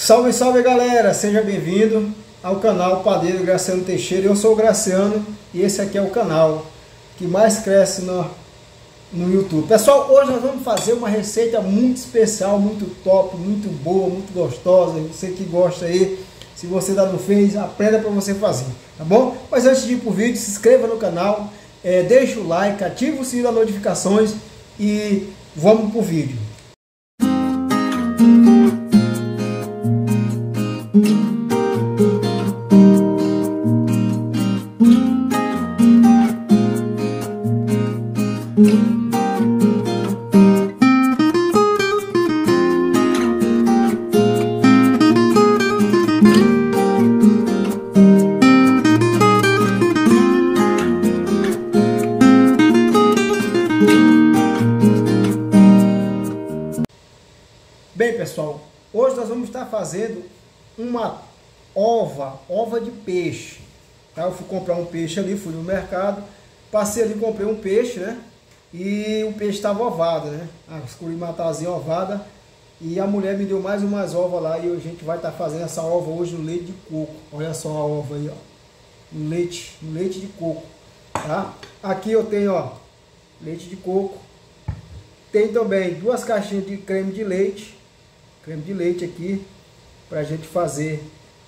Salve, salve galera, seja bem-vindo ao canal Padeiro Graciano Teixeira. Eu sou o Graciano e esse aqui é o canal que mais cresce no YouTube. Pessoal, hoje nós vamos fazer uma receita muito especial, muito top, muito boa, muito gostosa. Você que gosta aí, se você ainda não fez, aprenda para você fazer, tá bom? Mas antes de ir pro vídeo, se inscreva no canal, deixa o like, ativa o sininho das notificações e vamos pro vídeo. Bem, pessoal, hoje nós vamos estar fazendo uma ova de peixe. Tá? Eu fui comprar um peixe ali, fui no mercado, passei ali, comprei um peixe, né? E o peixe estava ovado, né? As curimatazinha ovada. E a mulher me deu mais umas ovas lá e a gente vai estar fazendo essa ova hoje no leite de coco. Olha só a ova aí, ó. No leite de coco, tá? Aqui eu tenho, ó, leite de coco. Tem também 2 caixinhas de creme de leite aqui pra gente fazer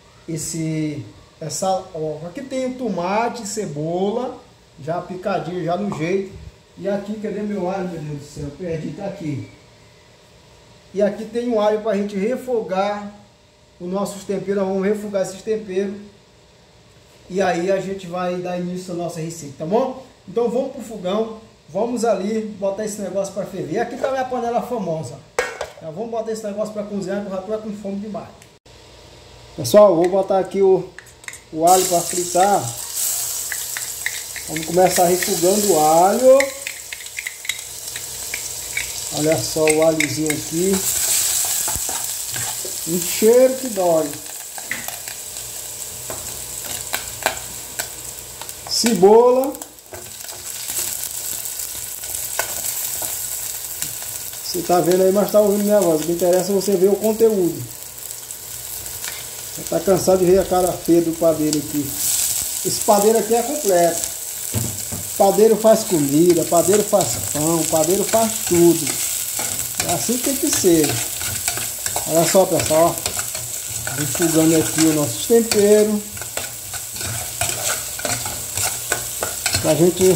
essa ova. Aqui tem tomate, cebola, já picadinho, já no jeito. E aqui, cadê meu alho, meu Deus do céu? Perdi, tá aqui. E aqui tem um alho pra gente refogar os nossos temperos. Vamos refogar esses temperos. E aí a gente vai dar início à nossa receita, tá bom? Então vamos pro fogão, vamos ali botar esse negócio para ferver. Aqui tá a minha panela famosa. Já vamos botar esse negócio para cozinhar, que eu já tô com fome demais. Pessoal, vou botar aqui o alho para fritar. Vamos começar refogando o alho. Olha só o alhozinho aqui. Um cheiro que dói. Cebola. Você tá vendo aí, mas tá ouvindo minha voz. O que interessa é você ver o conteúdo. Você tá cansado de ver a cara feia do padeiro aqui. Esse padeiro aqui é completo. Padeiro faz comida, padeiro faz pão, padeiro faz tudo. É assim que tem que ser. Olha só, pessoal. Refogando aqui os nossos temperos. Pra gente...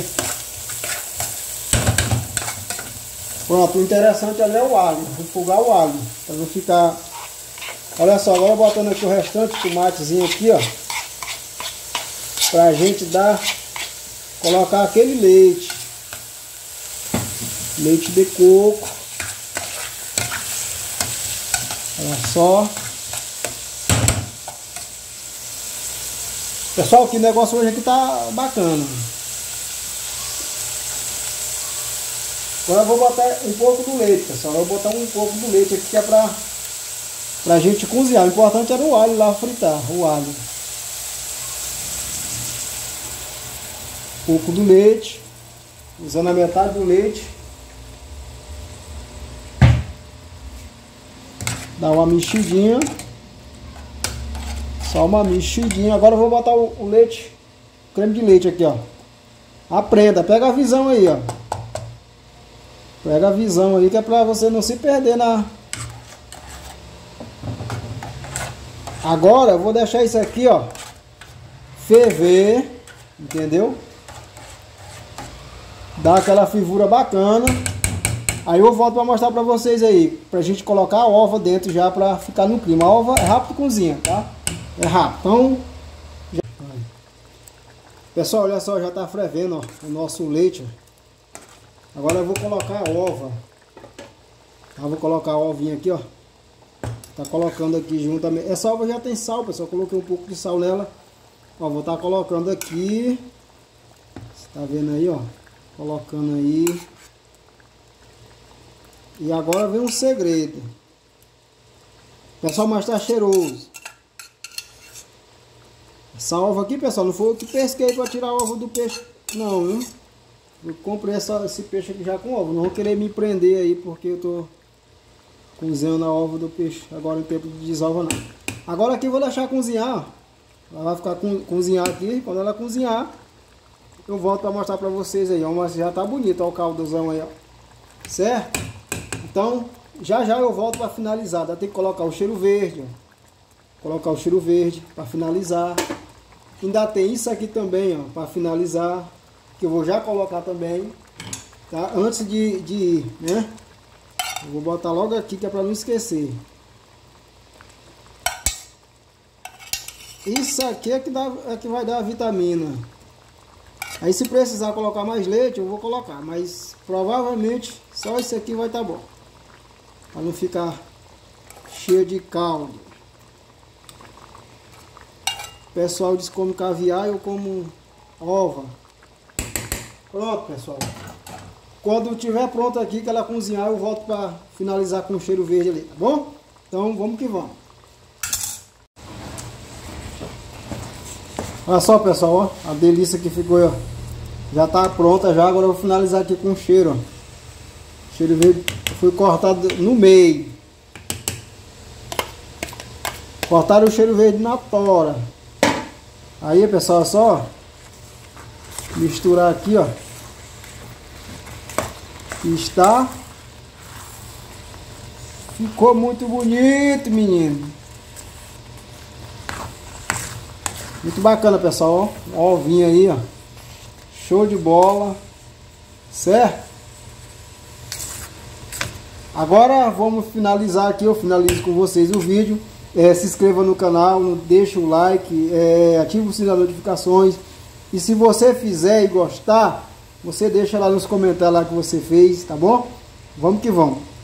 Pronto, o interessante ali é o alho, refogar o alho, para não ficar... Olha só, agora botando aqui o restante do tomatezinho aqui, ó, pra gente colocar aquele leite de coco. Olha só. Pessoal, que negócio hoje aqui tá bacana. Agora eu vou botar um pouco do leite, pessoal. Eu vou botar um pouco do leite aqui que é pra gente cozinhar. O importante era o alho lá fritar, o alho. Um pouco do leite, usando a metade do leite. Dá uma mexidinha. Só uma mexidinha. Agora eu vou botar o leite, creme de leite aqui, ó. Aprenda, pega a visão aí, ó. Pega a visão aí que é pra você não se perder na... Agora eu vou deixar isso aqui, ó, ferver, entendeu? Dá aquela fervura bacana. Aí eu volto pra mostrar pra vocês aí, pra gente colocar a ova dentro já pra ficar no clima. A ova é rápido cozinha, tá? É rápido. Então... Pessoal, olha só, já tá fervendo, ó, o nosso leite, ó. Agora eu vou colocar a ova. Eu vou colocar a ovinha aqui, ó. Tá colocando aqui juntamente. Essa ova já tem sal, pessoal. Eu coloquei um pouco de sal nela. Ó, vou estar colocando aqui. Você tá vendo aí, ó? Colocando aí. E agora vem um segredo. Pessoal, mas tá cheiroso. Essa ova aqui, pessoal, não foi eu que pesquei para tirar a ova do peixe, não, viu? Eu comprei esse peixe aqui já com ovo. Não vou querer me prender aí porque eu tô cozinhando a ova do peixe. Agora em tempo de desova não. Agora aqui eu vou deixar cozinhar, ó. Ela vai ficar cozinhar aqui. Quando ela cozinhar, eu volto para mostrar para vocês aí, ó. Mas já tá bonito, ó, o caldozão aí, ó. Certo? Então, já eu volto para finalizar. Ainda tem que colocar o cheiro verde, ó. Colocar o cheiro verde para finalizar. Ainda tem isso aqui também, ó, para finalizar, que eu vou já colocar também, tá? Antes de ir, né? Eu vou botar logo aqui, que é para não esquecer. Isso aqui é que vai dar a vitamina. Aí se precisar colocar mais leite, eu vou colocar, mas provavelmente só isso aqui vai estar bom, para não ficar cheio de caldo. O pessoal diz como caviar, eu como ova. Pronto, pessoal. Quando estiver pronto aqui, que ela cozinhar, eu volto para finalizar com o cheiro verde ali, tá bom? Então vamos que vamos. Olha só, pessoal, ó, a delícia que ficou, ó. Já tá pronta já, agora eu vou finalizar aqui com o cheiro, ó. O cheiro verde foi cortado no meio. Cortaram o cheiro verde na tora. Aí, pessoal, é só misturar aqui, ó. Está. Ficou muito bonito, menino. Muito bacana, pessoal, ó. Ó, ovinho aí, ó. Show de bola. Certo? Agora vamos finalizar aqui. Eu finalizo com vocês o vídeo. Se inscreva no canal, deixa o like, ativa o sininho das notificações. E se você fizer e gostar, você deixa lá nos comentários lá que você fez, tá bom? Vamos que vamos.